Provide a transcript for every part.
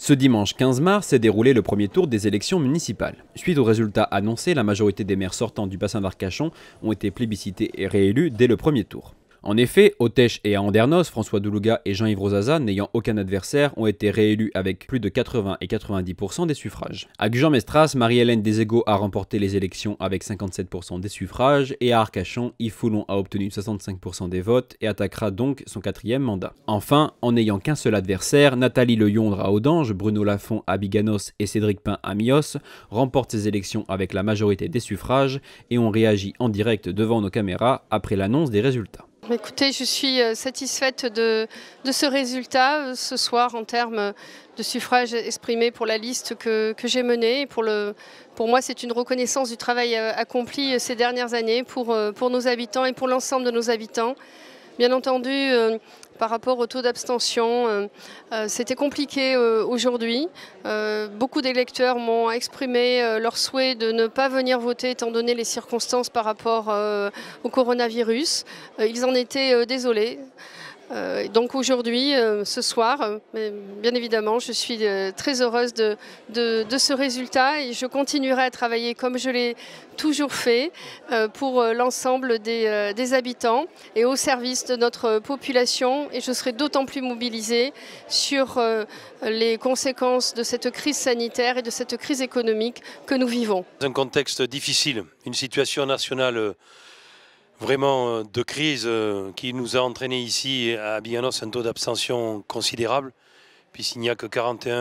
Ce dimanche 15 mars s'est déroulé le premier tour des élections municipales. Suite aux résultats annoncés, la majorité des maires sortants du bassin d'Arcachon ont été plébiscités et réélus dès le premier tour. En effet, au Teche et à Andernos, François Doulouga et Jean-Yves Rosaza, n'ayant aucun adversaire, ont été réélus avec plus de 80 et 90% des suffrages. À Gujan-Mestras, Marie-Hélène Deségaux a remporté les élections avec 57% des suffrages et à Arcachon, Yves Foulon a obtenu 65% des votes et attaquera donc son 4e mandat. Enfin, en n'ayant qu'un seul adversaire, Nathalie Leyondre à Audange, Bruno Lafont à Biganos et Cédric Pin à Mios remportent ces élections avec la majorité des suffrages et ont réagi en direct devant nos caméras après l'annonce des résultats. Écoutez, je suis satisfaite de ce résultat ce soir en termes de suffrages exprimés pour la liste que j'ai menée. Pour moi, c'est une reconnaissance du travail accompli ces dernières années pour nos habitants et pour l'ensemble de nos habitants. Bien entendu, par rapport au taux d'abstention, c'était compliqué aujourd'hui. Beaucoup d'électeurs m'ont exprimé leur souhait de ne pas venir voter étant donné les circonstances par rapport au coronavirus. Ils en étaient désolés. Donc aujourd'hui, ce soir, bien évidemment, je suis très heureuse de ce résultat et je continuerai à travailler comme je l'ai toujours fait pour l'ensemble des habitants et au service de notre population, et je serai d'autant plus mobilisée sur les conséquences de cette crise sanitaire et de cette crise économique que nous vivons. Dans un contexte difficile, une situation nationale vraiment de crise qui nous a entraîné ici à Biganos un taux d'abstention considérable, puisqu'il n'y a que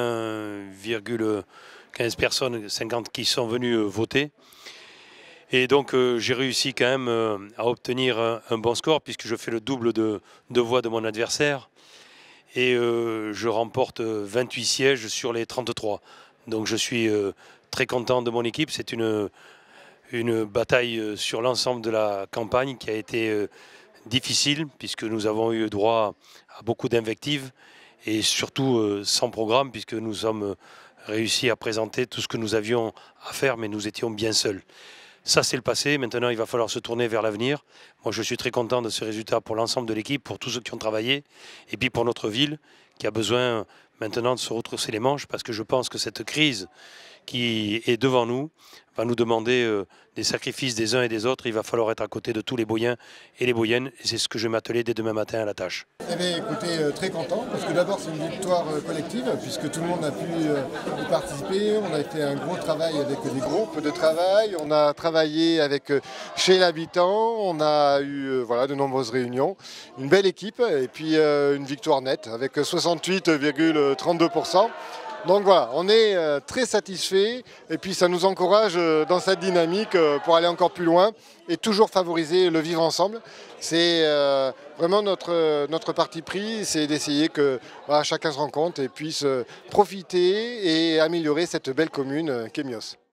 41,15 personnes, 50 qui sont venues voter. Et donc j'ai réussi quand même à obtenir un bon score, puisque je fais le double de voix de mon adversaire. Et je remporte 28 sièges sur les 33. Donc je suis très content de mon équipe. C'est une bataille sur l'ensemble de la campagne qui a été difficile, puisque nous avons eu droit à beaucoup d'invectives et surtout sans programme, puisque nous sommes réussi à présenter tout ce que nous avions à faire, mais nous étions bien seuls. Ça, c'est le passé. Maintenant, il va falloir se tourner vers l'avenir. Moi, je suis très content de ce résultat pour l'ensemble de l'équipe, pour tous ceux qui ont travaillé, et puis pour notre ville, qui a besoin maintenant de se retrousser les manches, parce que je pense que cette crise qui est devant nous va nous demander des sacrifices des uns et des autres. Il va falloir être à côté de tous les Boyens et les Boyennes, et c'est ce que je vais m'atteler dès demain matin à la tâche. Eh bien, écoutez, très content, parce que d'abord c'est une victoire collective, puisque tout le monde a pu y participer. On a fait un gros travail avec des groupes de travail, on a travaillé avec chez l'habitant, on a eu voilà, de nombreuses réunions, une belle équipe, et puis une victoire nette avec 68,32%. Donc voilà, on est très satisfait et puis ça nous encourage dans cette dynamique pour aller encore plus loin et toujours favoriser le vivre ensemble. C'est vraiment notre parti pris, c'est d'essayer que voilà, chacun se rende compte et puisse profiter et améliorer cette belle commune qu'est Mios.